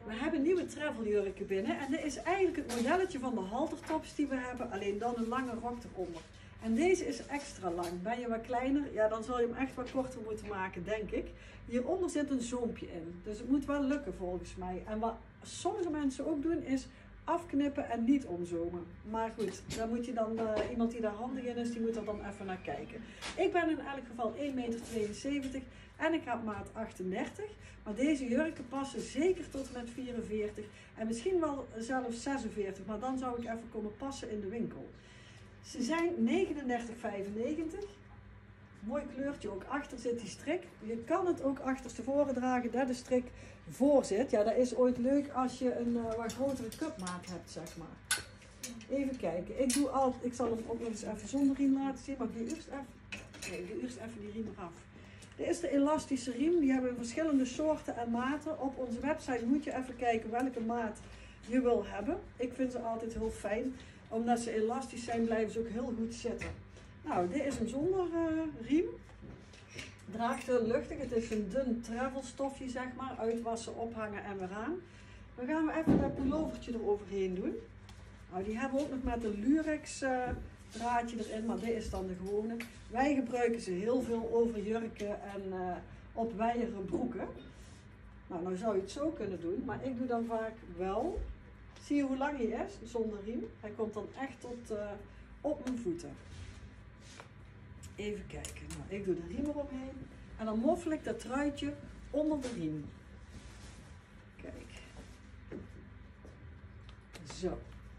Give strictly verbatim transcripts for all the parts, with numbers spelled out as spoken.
We hebben nieuwe traveljurken binnen en dit is eigenlijk het modelletje van de haltertops die we hebben, alleen dan een lange rok eronder. En deze is extra lang. Ben je wat kleiner, ja, dan zal je hem echt wat korter moeten maken, denk ik. Hieronder zit een zoompje in, dus het moet wel lukken volgens mij. En wat sommige mensen ook doen is afknippen en niet omzomen. Maar goed, dan moet je dan, uh, iemand die daar handig in is, die moet er dan even naar kijken. Ik ben in elk geval één komma tweeënzeventig meter en ik heb maat achtendertig. Maar deze jurken passen zeker tot en met vierenveertig en misschien wel zelfs zesenveertig. Maar dan zou ik even komen passen in de winkel. Ze zijn negenendertig vijfennegentig. Mooi kleurtje, ook achter zit die strik. Je kan het ook achterstevoren dragen, dat de strik voor zit. Ja, dat is ooit leuk als je een uh, wat grotere cupmaat hebt, zeg maar. Even kijken, ik, doe al, ik zal hem ook nog eens even zonder riem laten zien, maar ik doe eerst even, nee, ik doe eerst even die riem eraf. Dit is de elastische riem, die hebben we in verschillende soorten en maten. Op onze website moet je even kijken welke maat je wil hebben. Ik vind ze altijd heel fijn, omdat ze elastisch zijn blijven ze ook heel goed zitten. Nou, dit is hem zonder uh, riem. Draagt heel luchtig. Het is een dun travelstofje, zeg maar. Uitwassen, ophangen en weer aan. Dan gaan we even dat pullovertje eroverheen doen. Nou, die hebben we ook nog met een lurex uh, draadje erin, maar dit is dan de gewone. Wij gebruiken ze heel veel over jurken en uh, op wijere broeken. Nou, nou zou je het zo kunnen doen, maar ik doe dan vaak wel. Zie je hoe lang hij is, zonder riem? Hij komt dan echt tot uh, op mijn voeten. Even kijken. Nou, ik doe de riem eromheen. En dan moffel ik dat truitje onder de riem. Kijk. Zo.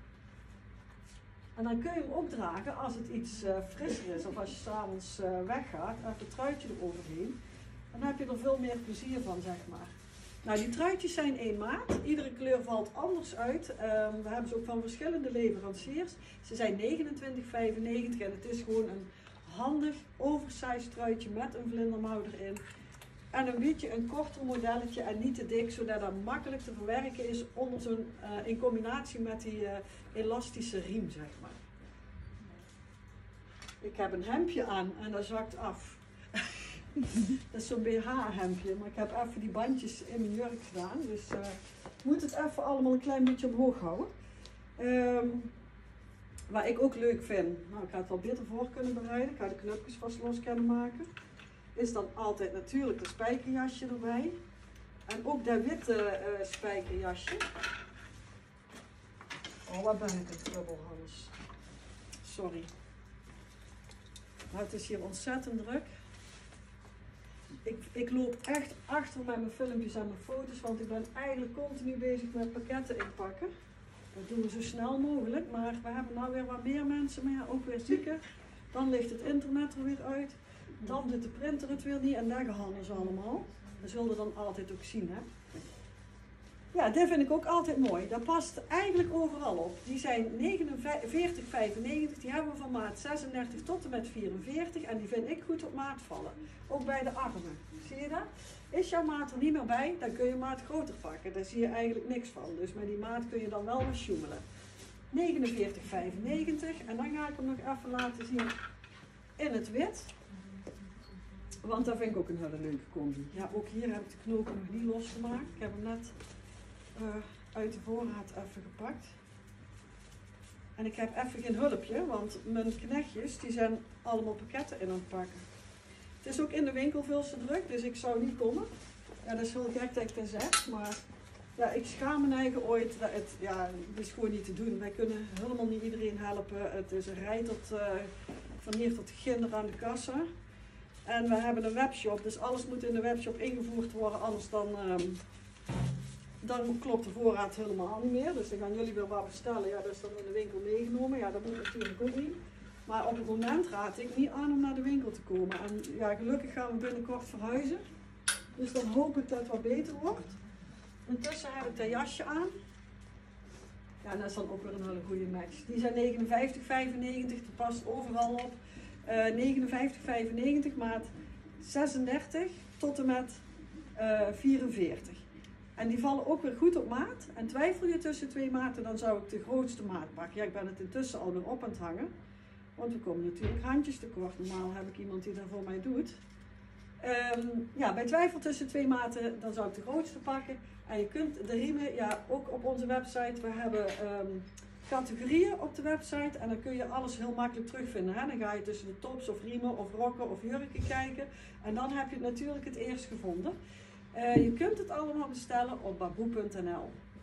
En dan kun je hem ook dragen als het iets uh, frisser is. Of als je s'avonds uh, weggaat. Even het truitje eroverheen. Dan heb je er veel meer plezier van, zeg maar. Nou, die truitjes zijn één maat. Iedere kleur valt anders uit. Um, we hebben ze ook van verschillende leveranciers. Ze zijn negenentwintig vijfennegentig en het is gewoon een handig oversized truitje met een vlindermouw erin. En een beetje een korter modelletje en niet te dik, zodat dat makkelijk te verwerken is onder zo'n, uh, in combinatie met die uh, elastische riem, zeg maar. Ik heb een hemdje aan en dat zakt af. Dat is zo'n B H-hemdje, maar ik heb even die bandjes in mijn jurk gedaan, dus uh, ik moet het even allemaal een klein beetje omhoog houden. Um, wat ik ook leuk vind, nou ik ga het wel beter voor kunnen bereiden, ik ga de knopjes vast los kunnen maken, is dan altijd natuurlijk het spijkerjasje erbij. En ook dat witte uh, spijkerjasje. Oh, wat ben ik een trubbelhans. Sorry. Nou, het is hier ontzettend druk. Ik, ik loop echt achter met mijn filmpjes en mijn foto's, want ik ben eigenlijk continu bezig met pakketten inpakken. Dat doen we zo snel mogelijk, maar we hebben nou weer wat meer mensen, maar ja, ook weer zieken. Dan ligt het internet er weer uit, dan doet de printer het weer niet en daar gaan ze allemaal. Dat zullen we dan altijd ook zien, hè. Ja, dit vind ik ook altijd mooi. Dat past eigenlijk overal op. Die zijn negenenveertig vijfennegentig, die hebben we van maat zesendertig tot en met vierenveertig en die vind ik goed op maat vallen. Ook bij de armen. Zie je dat? Is jouw maat er niet meer bij, dan kun je maat groter pakken. Daar zie je eigenlijk niks van. Dus met die maat kun je dan wel wat sjoemelen. negenenveertig vijfennegentig en dan ga ik hem nog even laten zien in het wit. Want dat vind ik ook een hele leuke combi. Ja, ook hier heb ik de knopen nog niet losgemaakt. Ik heb hem net uh, uit de voorraad even gepakt. En ik heb even geen hulpje, want mijn knechtjes die zijn allemaal pakketten in aan het pakken. Het is ook in de winkel veel te druk, dus ik zou niet komen. Ja, dat is heel gek dat ik dat zeg, maar ja, ik schaam me eigen ooit. Dat het, ja, het is gewoon niet te doen. Wij kunnen helemaal niet iedereen helpen. Het is een rij tot, uh, van hier tot ginder aan de kassa. En we hebben een webshop, dus alles moet in de webshop ingevoerd worden, anders dan, um, dan klopt de voorraad helemaal niet meer. Dus dan gaan jullie weer wat bestellen, ja, dat is dan in de winkel meegenomen. Ja, dat moet natuurlijk ook niet. Maar op het moment raad ik niet aan om naar de winkel te komen. En ja, gelukkig gaan we binnenkort verhuizen. Dus dan hoop ik dat het wat beter wordt. Intussen heb ik dat jasje aan. Ja, en dat is dan ook weer een hele goede match. Die zijn negenenvijftig vijfennegentig, die past overal op. Uh, negenenvijftig vijfennegentig, maat zesendertig tot en met uh, vierenveertig. En die vallen ook weer goed op maat. En twijfel je tussen twee maten, dan zou ik de grootste maat pakken. Ja, ik ben het intussen alweer op aan het hangen. Want we komen natuurlijk handjes tekort. Normaal heb ik iemand die dat voor mij doet. Um, ja, bij twijfel tussen twee maten, dan zou ik de grootste pakken. En je kunt de riemen, ja, ook op onze website, we hebben um, categorieën op de website. En dan kun je alles heel makkelijk terugvinden. Hè? Dan ga je tussen de tops of riemen of rokken of jurken kijken. En dan heb je het natuurlijk het eerst gevonden. Uh, je kunt het allemaal bestellen op baboe punt n l.